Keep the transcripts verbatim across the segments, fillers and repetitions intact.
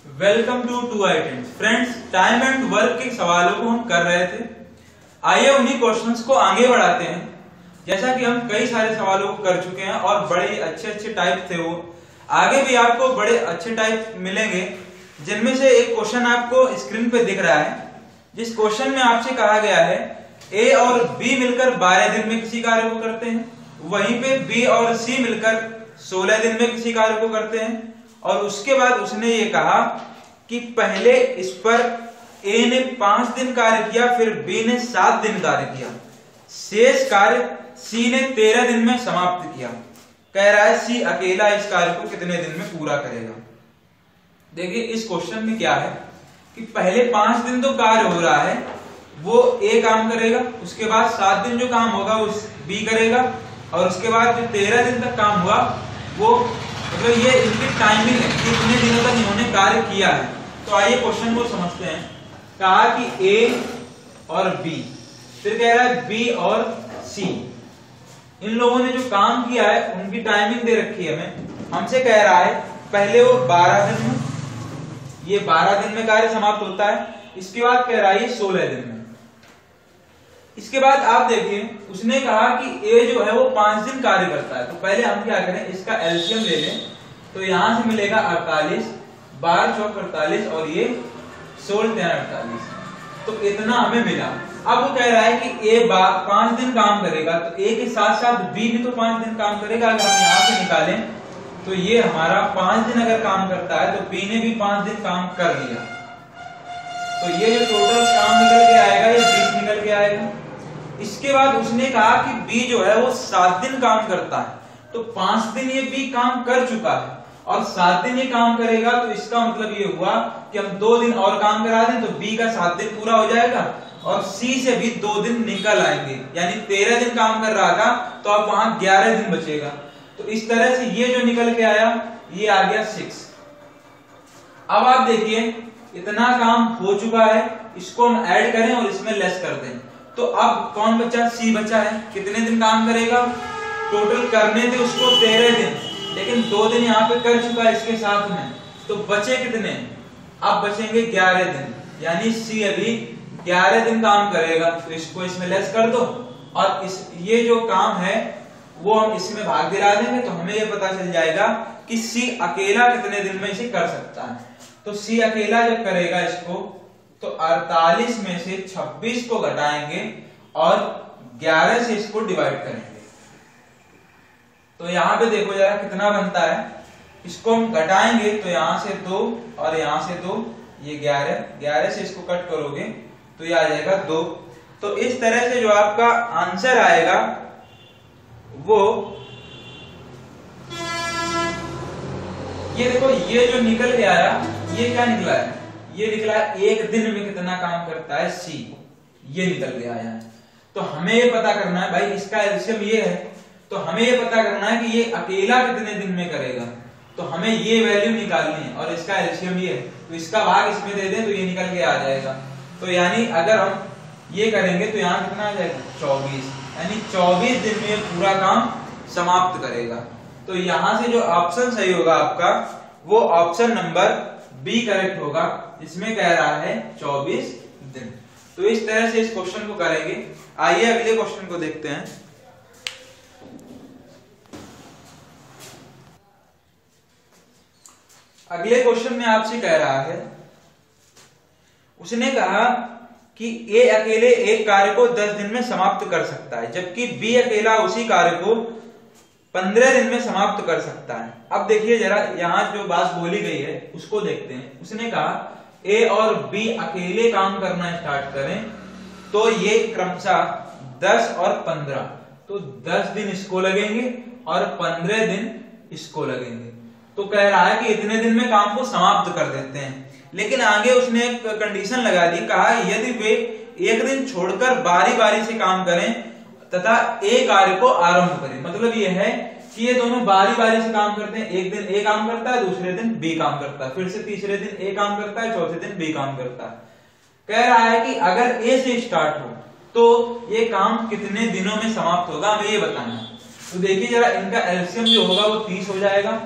Welcome to to I tense. Friends, time and work के सवालों को हम कर रहे थे। आइए उन्हीं क्वेश्चंस को आगे बढ़ाते हैं। जैसा कि हम कई सारे सवालों को कर चुके हैं और बड़े अच्छे अच्छे टाइप थे वो, आगे भी आपको बड़े अच्छे टाइप मिलेंगे, जिनमें से एक क्वेश्चन आपको स्क्रीन पे दिख रहा है, जिस क्वेश्चन में आपसे कहा गया है ए और बी मिलकर बारह दिन में किसी कार्य को करते हैं, वहीं पे बी और सी मिलकर सोलह दिन में किसी कार्य को करते हैं। और उसके बाद उसने ये कहा कि पहले इस पर ए ने पांच दिन कार्य किया, फिर बी ने सात दिन कार्य किया, शेष कार्य सी ने तेरह दिन में समाप्त किया। कह रहा है सी अकेला इस कार्य को कितने दिन में पूरा करेगा। देखिए इस क्वेश्चन में क्या है कि पहले पांच दिन तो कार्य हो रहा है, वो ए काम करेगा, उसके बाद सात दिन जो काम होगा वो बी करेगा, और उसके बाद जो तेरह दिन तक काम हुआ वो मतलब ये इनकी टाइमिंग है कि इतने दिनों तक इन्होंने कार्य किया है। तो आइए क्वेश्चन को समझते हैं। कहा कि ए और बी, फिर कह रहा है बी और सी, इन लोगों ने जो काम किया है उनकी टाइमिंग दे रखी है हमें। हमसे कह रहा है पहले वो बारह दिन में, ये बारह दिन में कार्य समाप्त होता है, इसके बाद कह रहा है ये सोलह दिन में। इसके बाद आप देखिए उसने कहा कि ए जो है वो पांच दिन कार्य करता है, तो पहले हम क्या करें, इसका एलसीएम ले लें। तो यहां से मिलेगा अड़तालीस, बारह चौक अड़तालीस और ये सोलह तेरह अड़तालीस, तो इतना हमें मिला। अब वो कह रहा है कि ए पांच दिन काम करेगा, तो ए के साथ साथ बी भी तो पांच दिन काम करेगा। अगर हम यहां से निकालें तो ये हमारा पांच दिन अगर काम करता है तो बी ने भी पांच दिन काम कर लिया, तो ये जो टोटल काम निकल के आएगा ये बीस निकल के आएगा। इसके बाद उसने कहा कि बी जो है वो सात दिन काम करता है, तो पांच दिन ये बी काम कर चुका है और सात दिन ये काम करेगा, तो इसका मतलब ये हुआ कि हम दो दिन और काम करा दें तो बी का सात दिन पूरा हो जाएगा और सी से भी दो दिन निकल आएंगे, यानी तेरह दिन काम कर रहा था तो अब वहां ग्यारह दिन बचेगा। तो इस तरह से ये जो निकल के आया ये आ गया सिक्स। अब आप देखिए इतना काम हो चुका है, इसको हम ऐड करें और इसमें लेस कर दें, तो अब कौन बचा, सी बचा है। कितने दिन काम करेगा, टोटल करने थे उसको तेरह दिन, लेकिन दो दिन यहाँ पे कर चुका है इसके साथ में, तो बचे कितने, अब बचेंगे ग्यारह दिन, यानी सी अभी ग्यारह दिन काम करेगा। तो इसको इसमें लेस कर दो और इस ये जो काम है वो हम इसमें भाग दिला देंगे, तो हमें ये पता चल जाएगा कि सी अकेला कितने दिन में इसे कर सकता है। तो सी अकेला जब करेगा इसको तो अड़तालीस में से छब्बीस को घटाएंगे और ग्यारह से इसको डिवाइड करेंगे। तो यहां पे देखो जरा कितना बनता है, इसको हम घटाएंगे तो यहां से दो और यहां से दो, ये ग्यारह, ग्यारह से इसको कट करोगे तो ये आ जाएगा दो। तो इस तरह से जो आपका आंसर आएगा वो ये देखो, ये जो निकल के आया ये क्या निकला है, ये निकला है एक दिन में कितना काम करता है सी, ये निकल के आया है। तो हमें ये पता करना है भाई, इसका एलसीएम ये है, तो हमें ये पता करना है कि ये अकेला कितने दिन में करेगा, तो हमें ये वैल्यू निकालनी है और इसका एलसीएम ये है, तो इसका भाग इसमें दे दें तो ये निकल के आ जाएगा। तो यानी अगर हम ये करेंगे तो यहाँ कितना आ जाएगा, चौबीस, यानी चौबीस दिन में पूरा काम समाप्त करेगा। तो यहां से जो ऑप्शन सही होगा आपका वो ऑप्शन नंबर बी करेक्ट होगा, इसमें कह रहा है चौबीस दिन। तो इस तरह से इस क्वेश्चन को करेंगे। आइए अगले क्वेश्चन को देखते हैं। अगले क्वेश्चन में आपसे कह रहा है, उसने कहा कि ए अकेले एक कार्य को दस दिन में समाप्त कर सकता है, जबकि बी अकेला उसी कार्य को पंद्रह दिन में समाप्त कर सकता है। अब देखिए जरा यहां जो बात बोली गई है उसको देखते हैं। उसने कहा ए और बी अकेले काम करना स्टार्ट करें तो ये क्रमशः दस और पंद्रह, तो दस दिन इसको लगेंगे और पंद्रह दिन इसको लगेंगे। तो कह रहा है कि इतने दिन में काम को समाप्त कर देते हैं, लेकिन आगे उसने एक कंडीशन लगा दी। कहा यदि वे एक दिन छोड़कर बारी बारी से काम करें तथा ए कार्य को आरंभ करें, मतलब यह है कि ये दोनों बारी बारी से काम करते हैं, एक दिन ए काम करता है, दूसरे दिन बी काम करता है, फिर से तीसरे दिन ए काम करता है, चौथे दिन बी काम करता है। कह रहा है कि अगर ए से स्टार्ट हो तो ये काम कितने दिनों में समाप्त होगा, हमें ये बताना है। तो देखिए जरा इनका एलसीएम जो होगा वो तीस हो जाएगा,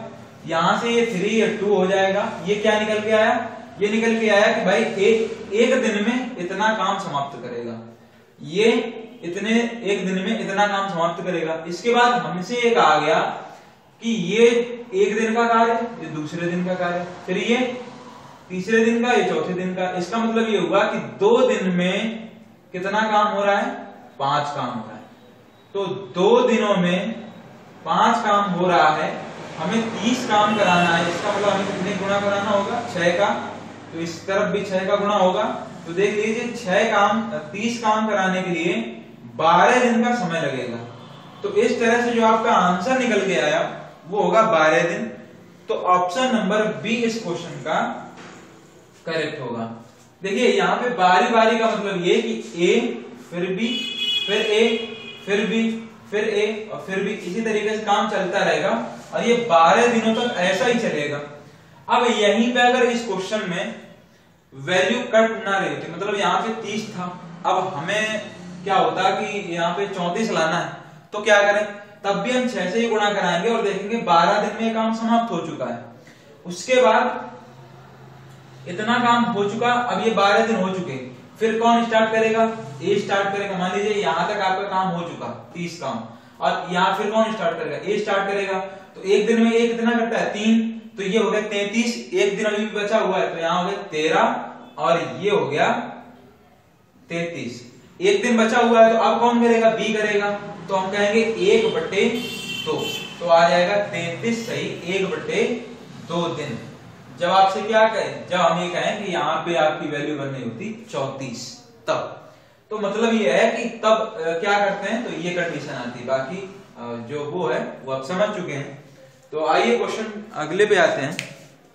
यहां से ये थ्री या टू हो जाएगा। ये क्या निकल के आया, ये निकल के आया कि भाई एक एक दिन में इतना काम समाप्त करेगा, ये इतने एक दिन में इतना काम समाप्त करेगा। इसके बाद हमसे एक आ गया कि ये एक दिन का कार्य, ये दूसरे दिन का कार्य, फिर ये तीसरे दिन का, ये चौथे दिन का। इसका मतलब ये हुआ कि दो दिन में कितना काम हो रहा है, पांच काम हो रहा है। तो दो दिनों में पांच काम हो रहा है, हमें तीस काम कराना है। इसका मतलब हमें कितने गुना कराना होगा, छह का। तो इस तरफ भी छह का गुना होगा। तो देख लीजिए छह काम तीस काम कराने के लिए बारह दिन का समय लगेगा। तो इस तरह से जो आपका आंसर निकल के आया वो होगा बारह दिन। तो ऑप्शन नंबर बी इस क्वेश्चन का करेक्ट होगा। देखिए यहाँ पे बारी बारी का मतलब ये कि ए फिर बी फिर ए फिर बी फिर ए और फिर बी, इसी तरीके से काम चलता रहेगा और ये बारह दिनों तक ऐसा ही चलेगा। अब यहीं पे अगर इस क्वेश्चन में वैल्यू कट ना रही थी, मतलब यहाँ पे तीस था, अब हमें क्या होता कि यहाँ पे चौंतीस लाना है, तो क्या करें, तब भी हम छह से ही गुणा कराएंगे और देखेंगे बारह दिन में काम समाप्त हो चुका है। उसके बाद इतना काम हो चुका, अब ये बारह दिन हो चुके, फिर कौन स्टार्ट करेगा, ए स्टार्ट करेगा। मान लीजिए यहां तक आपका काम हो चुका तीस काम, और यहाँ फिर कौन स्टार्ट करेगा, ए स्टार्ट करेगा। तो एक दिन में ए कितना करता है, तीन, तो ये हो गया तैतीस। एक दिन अभी भी बचा हुआ है, तो यहाँ हो गया तेरह और ये हो गया तैतीस। एक दिन बचा हुआ है, तो अब कौन करेगा, बी करेगा। तो हम कहेंगे एक बटे दो, तो आ जाएगा तैतीस सही एक बटे दो दिन। जब आपसे क्या कहें, जब हम ये कहें कि यहाँ पे आपकी वैल्यू बननी होती चौतीस, तब तो मतलब ये है कि तब क्या करते हैं, तो ये कंडीशन आती है। बाकी जो वो है वो आप समझ चुके हैं। तो आइए क्वेश्चन अगले पे आते हैं।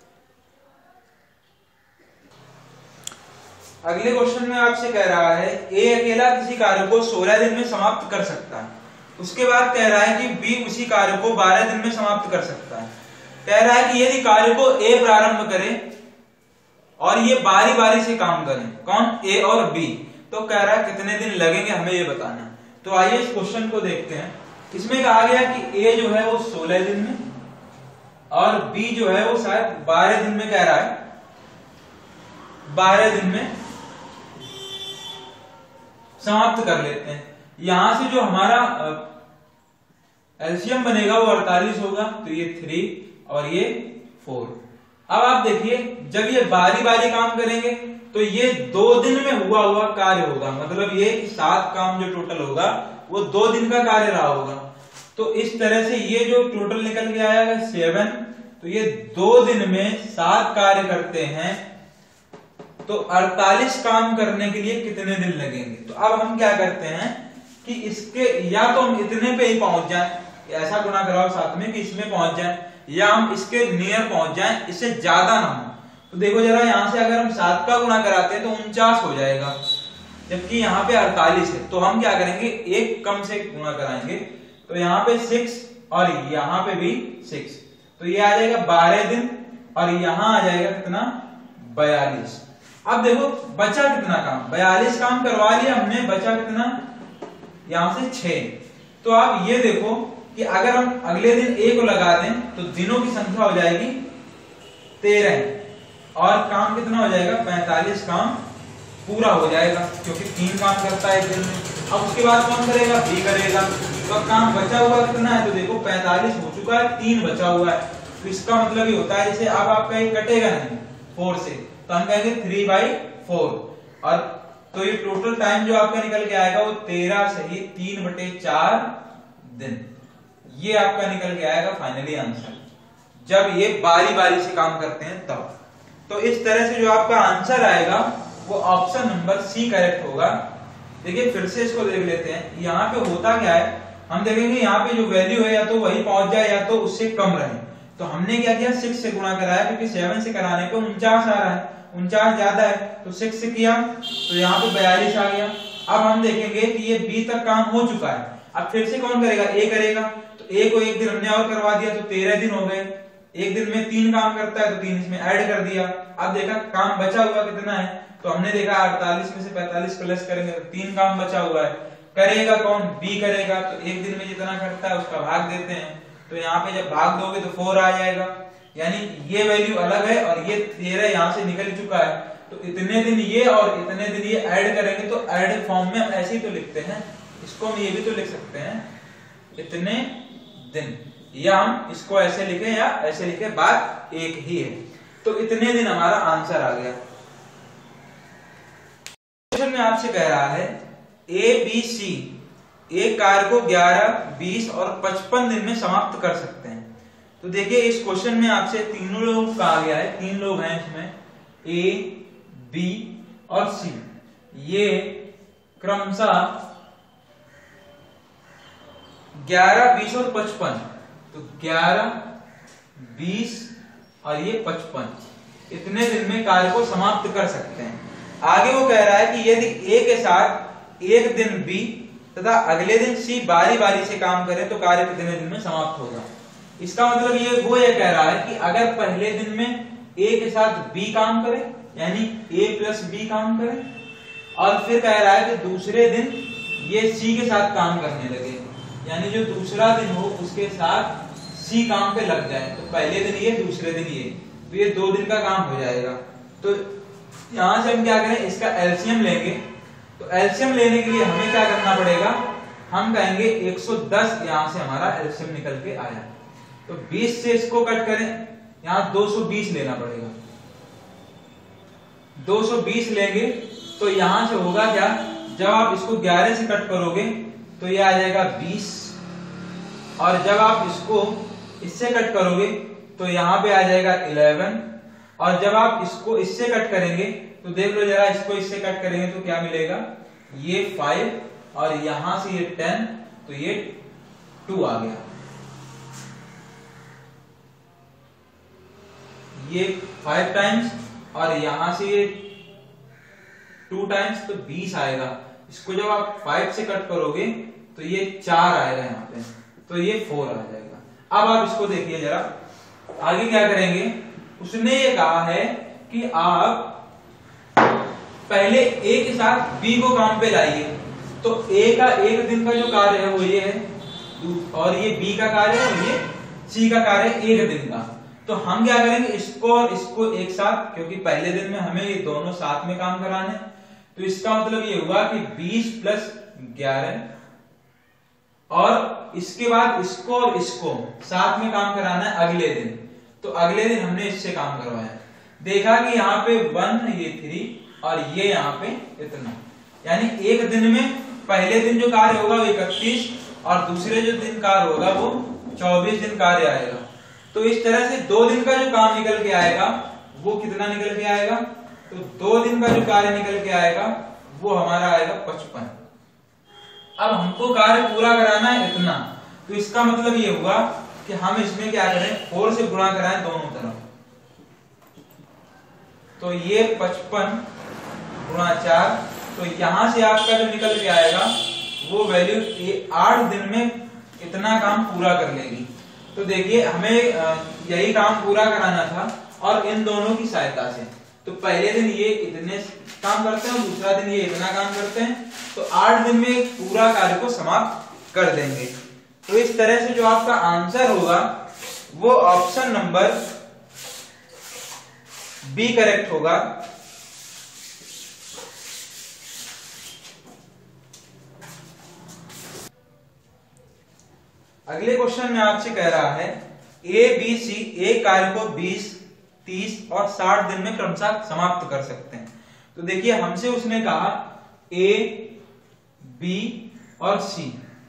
अगले क्वेश्चन में आपसे कह रहा है ए अकेला किसी कार्य को सोलह दिन में समाप्त कर सकता है। उसके बाद कह रहा है कि बी उसी कार्य को बारह दिन में समाप्त कर सकता है। कह रहा है कि यदि कार्य को ए प्रारंभ करे और ये बारी बारी से काम करें, कौन, ए और बी, तो कह रहा है कितने दिन लगेंगे हमें ये बताना। तो आइए इस क्वेश्चन को देखते हैं। इसमें कहा गया कि ए जो है वो सोलह दिन में और बी जो है वो शायद बारह दिन में कह रहा है, बारह दिन में समाप्त कर लेते हैं। यहां से जो हमारा एलसीएम बनेगा वो अड़तालीस होगा, तो ये थ्री और ये फोर। अब आप देखिए जब ये बारी बारी काम करेंगे तो ये दो दिन में हुआ हुआ कार्य होगा, मतलब ये सात काम जो टोटल होगा वो दो दिन का कार्य रहा होगा। तो इस तरह से ये जो टोटल निकल के आएगा सेवन, तो ये दो दिन में सात कार्य करते हैं, तो अड़तालीस काम करने के लिए कितने दिन लगेंगे। तो अब हम क्या करते हैं कि इसके या तो हम इतने पे ही पहुंच जाएं, ऐसा गुना कराओ साथ में कि इसमें पहुंच जाएं, या हम इसके नियर पहुंच जाएं, इससे ज्यादा ना हो। तो देखो जरा यहां से अगर हम सात का गुना कराते हैं तो उनचास हो जाएगा, जबकि यहाँ पे अड़तालीस है। तो हम क्या करेंगे, एक कम से गुना कराएंगे, तो यहाँ पे सिक्स और यहाँ पे भी सिक्स, तो ये आ जाएगा बारह दिन और यहाँ आ जाएगा कितना, बयालीस। अब देखो बचा कितना काम, बयालीस काम करवा लिया हमने, बचा कितना, यहां से छह। तो आप ये देखो कि अगर हम अगले दिन ए को लगा दें तो दिनों की संख्या हो जाएगी तेरह और काम कितना हो जाएगा, पैंतालीस काम पूरा हो जाएगा, क्योंकि तीन काम करता है एक दिन में। अब उसके बाद कौन करेगा, बी करेगा। तो काम बचा हुआ कितना है, तो देखो पैंतालीस हो चुका है, तीन बचा हुआ है। तो इसका मतलब ये होता है जैसे अब आपका एक कटेगा नहीं फोर से, तो हम कहेंगे थ्री बाई फोर। और तो ये टोटल टाइम जो आपका निकल के आएगा वो तेरह सही तीन बटे चार दिन, ये आपका निकल के आएगा फाइनली आंसर, जब ये बारी बारी से काम करते हैं तब। तो इस तरह से जो आपका आंसर आएगा वो ऑप्शन नंबर सी करेक्ट होगा। देखिए फिर से इसको देख लेते हैं, यहाँ पे होता क्या है, हम देखेंगे यहाँ पे जो वैल्यू है या तो वही पहुंच जाए या तो उससे कम रहे। तो हमने क्या किया, सिक्स से गुणा कराया, क्योंकि सेवन से कराने पे उनचास आ रहा है, उनचास ज्यादा है, तो सिक्स से किया तो यहाँ पे बयालीस आ गया। अब हम देखेंगे कि ये बी तक काम हो चुका है, अब फिर से कौन करेगा, ए करेगा। तो ए को एक दिन हमने और करवा दिया, तो तेरह दिन हो गए। एक दिन में तीन काम करता है, तो तीन इसमें ऐड कर दिया। अब देखा काम बचा हुआ कितना है, तो हमने देखा अड़तालीस में से पैंतालीस प्लस करेंगे तो तीन काम बचा हुआ है। करेगा कौन, बी करेगा। तो एक दिन में जितना करता है उसका भाग देते हैं, तो यहाँ पे जब भाग दोगे तो फोर आ जाएगा। यानी ये वैल्यू अलग है और ये तेरह यहाँ से निकल चुका है, तो इतने दिन ये और इतने दिन ये ऐड करेंगे तो ऐड फॉर्म में हम ऐसे ही तो लिखते हैं, इसको हम ये भी तो लिख सकते हैं इतने दिन, या हम इसको ऐसे लिखे या ऐसे लिखे, बात एक ही है। तो इतने दिन हमारा आंसर आ गया। क्वेश्चन में आपसे कह रहा है ए बी सी एक कार्य को ग्यारह, बीस और पचपन दिन में समाप्त कर सकते हैं। तो देखिए इस क्वेश्चन में आपसे तीनों लोग कहा गया है, तीन लोग हैं इसमें, ए बी और सी, ये क्रमशः ग्यारह, बीस और पचपन, तो ग्यारह, बीस और ये पचपन, इतने दिन में कार्य को समाप्त कर सकते हैं। आगे वो कह रहा है कि यदि ए के साथ एक दिन बी तथा अगले दिन सी बारी बारी से काम करे तो कार्य कितने दिन में समाप्त होगा। इसका मतलब ये वो ये कह रहा है कि अगर पहले दिन में ए के साथ बी काम करे, यानी ए प्लस बी काम करे, और फिर कह रहा है कि दूसरे दिन ये सी के साथ काम करने लगे, यानी जो दूसरा दिन हो उसके साथ सी काम पे लग जाए, तो पहले दिन ये दूसरे दिन ये, तो ये दो दिन का काम हो जाएगा। तो यहां से हम क्या करें, इसका एलसीएम लेंगे। तो एलसीएम लेने के लिए हमें क्या करना पड़ेगा, हम कहेंगे एक सौ दस, यहां से हमारा एलसीएम निकल के आया, तो बीस से इसको कट करें, यहां दो सौ बीस लेना पड़ेगा। दो सौ बीस लेंगे तो यहां से होगा क्या, जब आप इसको ग्यारह से कट करोगे तो ये आ जाएगा बीस, और जब आप इसको इससे कट करोगे तो यहां पे आ जाएगा ग्यारह, और जब आप इसको इससे कट करेंगे तो देख लो जरा, इसको इससे कट करेंगे तो क्या मिलेगा, ये फाइव और यहां से ये टेन, तो ये टू आ गया, ये फाइव टाइम्स और यहां से ये टू टाइम्स, तो बीस आएगा। इसको जब आप फाइव से कट करोगे तो ये चार आएगा यहाँ पे, तो ये फोर आ जाएगा। अब आप इसको देखिए जरा, आगे क्या करेंगे, उसने ये कहा है कि आप पहले ए के साथ बी को काम पे लाइए, तो ए का एक दिन का जो कार्य है वो ये है, और ये बी का कार्य है और ये सी का कार्य है एक दिन का। तो हम क्या करेंगे, इसको और इसको एक साथ, क्योंकि पहले दिन में हमें ये दोनों साथ में काम कराने, तो इसका मतलब ये हुआ कि बीस प्लस ग्यारह, और इसके बाद इसको और इसको साथ में काम कराना है अगले दिन, तो अगले दिन हमने इससे काम करवाया, देखा कि यहाँ पे वन, ये थ्री और ये यहाँ पे इतना, यानी एक दिन में पहले दिन जो कार्य होगा वो इकतीस और दूसरे जो दिन कार्य होगा वो चौबीस दिन कार्य आएगा। तो इस तरह से दो दिन का जो काम निकल के आएगा वो कितना निकल के आएगा, तो दो दिन का जो कार्य निकल के आएगा वो हमारा आएगा पचपन। अब हमको कार्य पूरा कराना है इतना, तो इसका मतलब ये हुआ कि हम इसमें क्या करें, फोर से गुणा कराएं दोनों तरफ, तो ये पचपन गुणा चार, तो यहां से आपका जो निकल के आएगा वो वैल्यू आठ दिन में इतना काम पूरा कर लेगी। तो देखिए हमें यही काम पूरा कराना था, और इन दोनों की सहायता से, तो पहले दिन ये इतने काम करते हैं और दूसरा दिन ये इतना काम करते हैं, तो आठ दिन में पूरा कार्य को समाप्त कर देंगे। तो इस तरह से जो आपका आंसर होगा वो ऑप्शन नंबर बी करेक्ट होगा। अगले क्वेश्चन में आपसे कह रहा है ए बी सी एक कार्य को बीस, तीस और साठ दिन में क्रमशः समाप्त कर सकते हैं। तो देखिए हमसे उसने कहा ए, बी और सी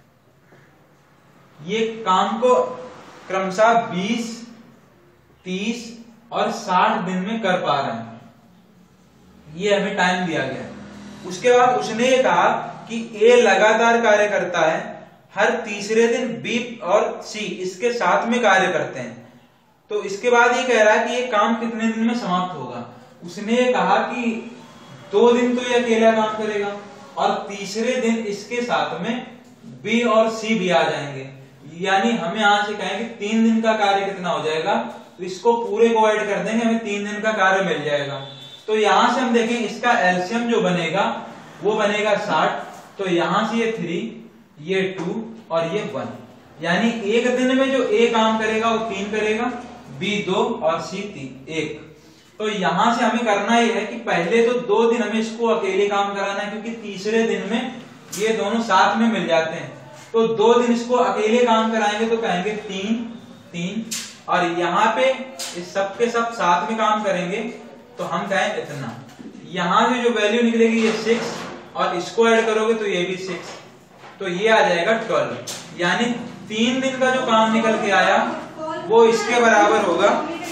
ये काम को क्रमशः बीस, तीस और साठ दिन में कर पा रहे हैं, ये हमें टाइम दिया गया है। उसके बाद उसने ये कहा कि ए लगातार कार्य करता है, हर तीसरे दिन बी और सी इसके साथ में कार्य करते हैं। तो इसके बाद ये कह रहा है कि ये काम कितने दिन में समाप्त होगा। उसने ये कहा कि दो दिन तो ये अकेला काम करेगा और तीसरे दिन इसके साथ में बी और सी भी आ जाएंगे, यानी हमें यहां से कहें कि तीन दिन का कार्य कितना हो जाएगा, तो इसको पूरे को ऐड कर देंगे, हमें तीन दिन का कार्य मिल जाएगा। तो यहां से हम देखें इसका एलसीएम जो बनेगा वो बनेगा साठ, तो यहां से ये थ्री, ये टू और ये वन, यानी एक दिन में जो ए काम करेगा वो तीन करेगा, बी दो और सी तीन एक। तो यहां से हमें करना ही है कि पहले तो दो दिन हमें इसको अकेले काम कराना है, क्योंकि तीसरे दिन में ये दोनों साथ में मिल जाते हैं। तो दो दिन इसको अकेले काम कराएंगे तो कहेंगे तीन तीन, और यहाँ पे इस सब के सब साथ में काम करेंगे तो हम कहें इतना। यहाँ से जो वैल्यू निकलेगी ये सिक्स, और इसको ऐड करोगे तो ये भी सिक्स, तो ये आ जाएगा ट्वेल्व। यानी तीन दिन का जो काम निकल के आया वो इसके बराबर होगा।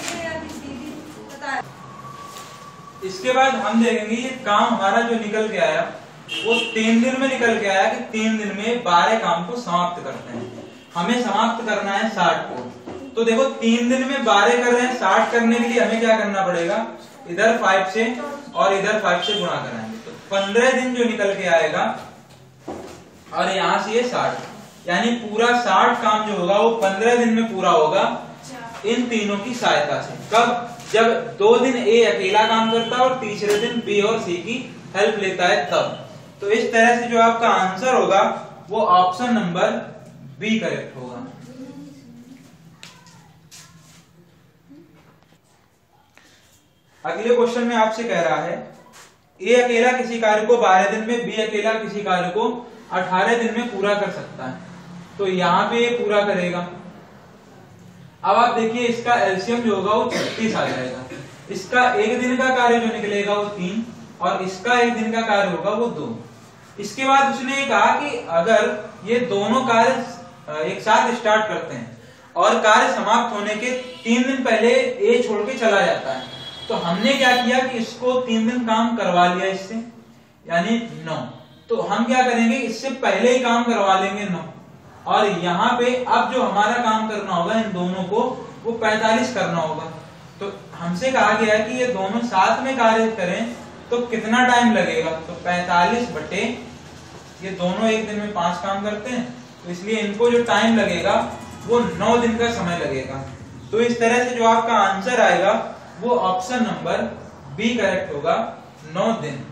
इसके बाद हम देखेंगे ये काम हमारा जो निकल के आया वो तीन दिन में निकल के आया कि तीन दिन में बारह काम को समाप्त करते हैं। हमें समाप्त करना है साठ को। तो देखो तीन दिन में बारह कर रहे हैं, साठ करने के लिए हमें क्या करना पड़ेगा, इधर फाइव से और इधर फाइव से गुणा कराएंगे। तो पंद्रह दिन जो निकल के आएगा और यहाँ से ये साठ, यानी पूरा साठ काम जो होगा वो पंद्रह दिन में पूरा होगा इन तीनों की सहायता से। कब? जब दो दिन ए अकेला काम करता है और तीसरे दिन बी और सी की हेल्प लेता है तब। तो इस तरह से जो आपका आंसर होगा वो ऑप्शन नंबर बी करेक्ट होगा। अगले क्वेश्चन में आपसे कह रहा है ए अकेला किसी कार्य को बारह दिन में, बी अकेला किसी कार्य को अठारह दिन में पूरा कर सकता है। तो यहाँ पे ये पूरा करेगा। अब आप देखिए इसका एलसीएम जो होगा वो छत्तीस आ जाएगा। इसका एक दिन का कार्य जो निकलेगा वो तीन, और इसका एक दिन का कार्य होगा वो दो। इसके बाद उसने ये कहा कि अगर ये दोनों कार्य एक साथ स्टार्ट करते हैं और कार्य समाप्त होने के तीन दिन पहले ए छोड़ के चला जाता है, तो हमने क्या किया कि इसको तीन दिन काम करवा लिया इससे, यानी नौ। तो हम क्या करेंगे, इससे पहले ही काम करवा लेंगे नौ, और यहाँ पे अब जो हमारा काम करना होगा इन दोनों को वो पैंतालीस करना होगा। तो हमसे कहा गया है कि ये दोनों साथ में कार्य करें तो कितना टाइम लगेगा, तो पैंतालीस बटे ये दोनों एक दिन में पांच काम करते हैं, तो इसलिए इनको जो टाइम लगेगा वो नौ दिन का समय लगेगा। तो इस तरह से जो आपका आंसर आएगा वो ऑप्शन नंबर बी करेक्ट होगा, नौ दिन।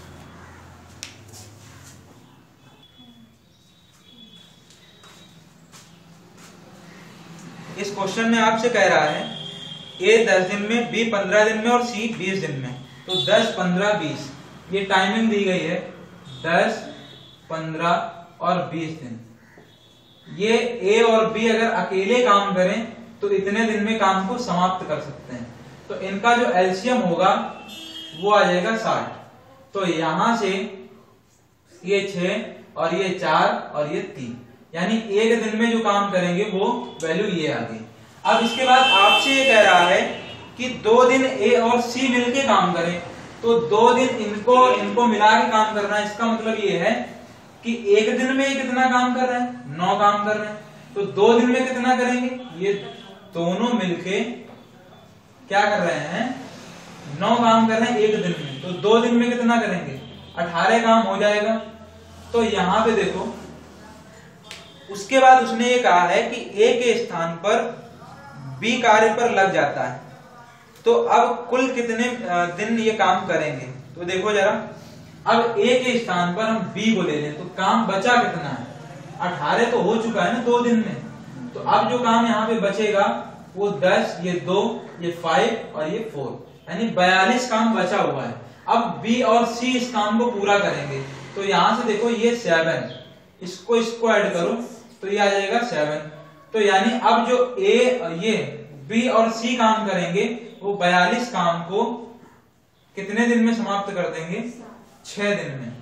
इस क्वेश्चन में आपसे कह रहा है ए दस दिन में, बी पंद्रह दिन में और सी बीस दिन में। तो दस, पंद्रह, बीस ये टाइमिंग दी गई है, दस, पंद्रह और बीस दिन। ये ए और बी अगर अकेले काम करें तो इतने दिन में काम को समाप्त कर सकते हैं। तो इनका जो एलसीएम होगा वो आ जाएगा साठ। तो यहां से ये छह और ये चार और ये तीन, यानी एक दिन में जो काम करेंगे वो वैल्यू ये आ गई। अब इसके बाद आपसे ये कह रहा है कि दो दिन ए और सी मिलके काम करें, तो दो दिन इनको इनको मिला के काम करना है। इसका मतलब ये है कि एक दिन में ये कितना काम कर रहे हैं, नौ काम कर रहे हैं। तो दो दिन में कितना करेंगे, ये दोनों मिलके क्या कर रहे हैं, नौ काम कर रहे हैं एक दिन में। तो दो दिन में कितना करेंगे, अठारह काम हो जाएगा। तो यहां पे देखो, उसके बाद उसने ये कहा है कि ए के स्थान पर बी कार्य पर लग जाता है, तो अब कुल कितने दिन ये काम करेंगे। तो देखो जरा, अब ए के स्थान पर हम बी को ले लें तो काम बचा कितना है, अठारह तो हो चुका है ना दो दिन में। तो अब जो काम यहाँ पे बचेगा वो दस, ये दो, ये फाइव और ये फोर, यानी बयालीस काम बचा हुआ है। अब बी और सी इस काम को पूरा करेंगे। तो यहां से देखो ये सेवन, इसको इसको ऐड करो तो ये आ जाएगा सेवन। तो यानी अब जो ए ये बी और सी काम करेंगे वो बयालीस काम को कितने दिन में समाप्त कर देंगे, छह दिन में।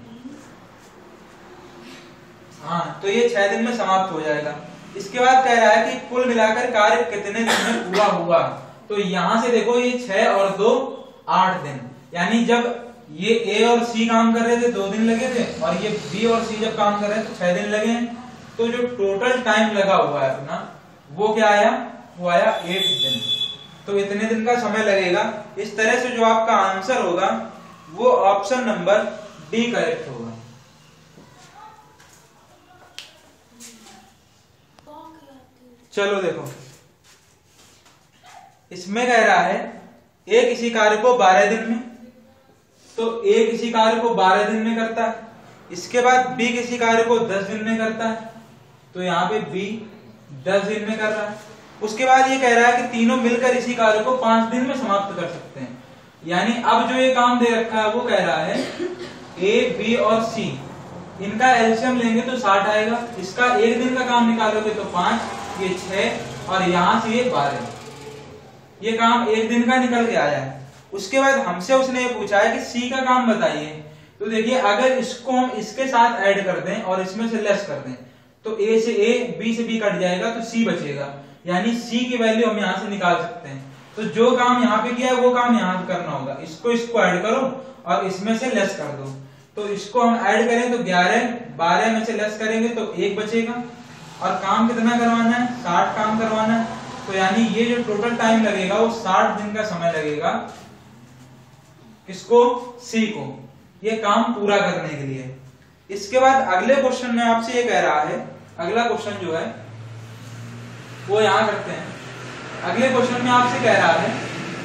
हाँ, तो ये छह दिन में समाप्त हो जाएगा। इसके बाद कह रहा है कि कुल मिलाकर कार्य कितने दिन में पूरा हुआ। तो यहां से देखो ये छह और दो आठ दिन, यानी जब ये ए और सी काम कर रहे थे दो दिन लगे थे, और ये बी और सी जब काम कर रहे थे तो छह दिन लगे हैं। तो जो टोटल टाइम लगा हुआ है अपना वो क्या आया, वो आया एट दिन। तो इतने दिन का समय लगेगा। इस तरह से जो आपका आंसर होगा वो ऑप्शन नंबर डी करेक्ट होगा। चलो देखो, इसमें कह रहा है ए किसी कार्य को बारह दिन में, तो ए किसी कार्य को बारह दिन में करता है। इसके बाद बी किसी कार्य को दस दिन में करता है, तो यहाँ पे बी दस दिन में कर रहा है। उसके बाद ये कह रहा है कि तीनों मिलकर इसी कार्य को पांच दिन में समाप्त कर सकते हैं। यानी अब जो ये काम दे रखा है वो कह रहा है ए बी और सी, इनका एलसीएम लेंगे तो साठ आएगा, इसका एक दिन का काम निकालोगे तो पांच, ये छह और यहां से ये बारह, ये काम एक दिन का निकल के आया है। उसके बाद हमसे उसने ये पूछा है कि सी का काम बताइए। तो देखिए अगर इसको हम इसके साथ ऐड कर दें और इसमें से लेस कर दें तो ए से ए, बी से बी कट जाएगा तो सी बचेगा, यानी सी की वैल्यू हम यहां से निकाल सकते हैं। तो जो काम यहाँ पे किया है वो काम यहाँ करना होगा, इसको इसको ऐड करो और इसमें से लेस कर दो। तो इसको हम ऐड करें तो ग्यारह, बारह में से लेस करेंगे तो एक बचेगा और काम कितना करवाना है, साठ काम करवाना है। तो यानी ये जो टोटल टाइम लगेगा वो साठ दिन का समय लगेगा किसको, सी को, ये काम पूरा करने के लिए। इसके बाद अगले क्वेश्चन में आपसे ये कह रहा है, अगला क्वेश्चन जो है वो यहां करते हैं। अगले क्वेश्चन में आपसे कह रहा है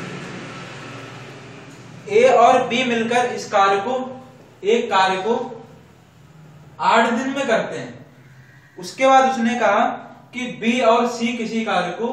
ए और बी मिलकर इस कार्य को, एक कार्य को आठ दिन में करते हैं। उसके बाद उसने कहा कि बी और सी किसी कार्य को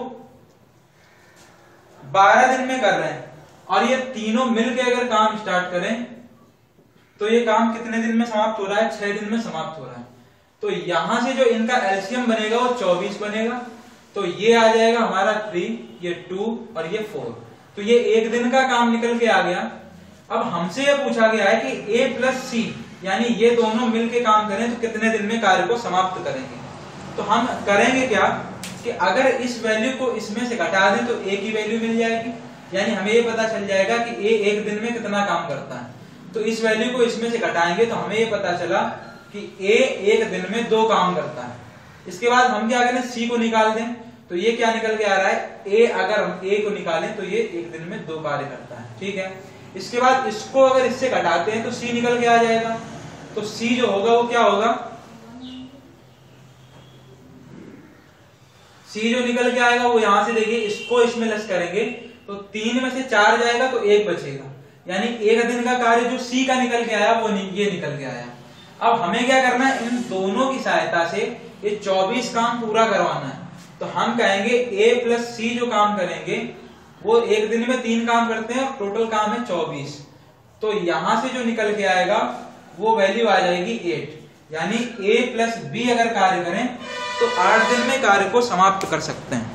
बारह दिन में कर रहे हैं और ये तीनों मिलकर अगर काम स्टार्ट करें तो ये काम कितने दिन में समाप्त हो रहा है, छह दिन में समाप्त हो रहा है। तो यहां से जो इनका एलसीएम बनेगा वो चौबीस बनेगा, तो ये आ जाएगा हमारा थ्री, ये टू और ये फोर। तो ये एक दिन का काम निकल के आ गया। अब हमसे ये पूछा गया है कि ए प्लस सी यानी ये दोनों मिलके काम करें तो कितने दिन में कार्य को समाप्त करेंगे। तो हम करेंगे क्या कि अगर इस वैल्यू को इसमें से घटा दें तो ए की वैल्यू मिल जाएगी, यानी हमें ये पता चल जाएगा कि ए एक दिन में कितना काम करता है। तो इस वैल्यू को इसमें से घटाएंगे तो हमें ये पता चला कि ए एक दिन में दो काम करता है। इसके बाद हम क्या करें, सी को निकाल दें तो ये क्या निकल के आ रहा है, ए अगर हम ए को निकालें तो ये एक दिन में दो कार्य करता है, ठीक है। इसके बाद इसको अगर इससे घटाते हैं तो सी निकल के आ जाएगा। तो सी जो होगा वो क्या होगा, सी जो निकल के आएगा वो यहां से देखिए इसको इसमें लेस करेंगे तो तीन में से चार जाएगा तो एक बचेगा, यानी एक दिन का कार्य जो सी का निकल के आया वो ये निकल के आया। अब हमें क्या करना है, इन दोनों की सहायता से ये चौबीस काम पूरा करवाना है। तो हम कहेंगे ए प्लस सी जो काम करेंगे वो एक दिन में तीन काम करते हैं और टोटल काम है चौबीस। तो यहां से जो निकल के आएगा वो वैल्यू आ जाएगी एट, यानी ए प्लस बी अगर कार्य करें तो आठ दिन में कार्य को समाप्त कर सकते हैं।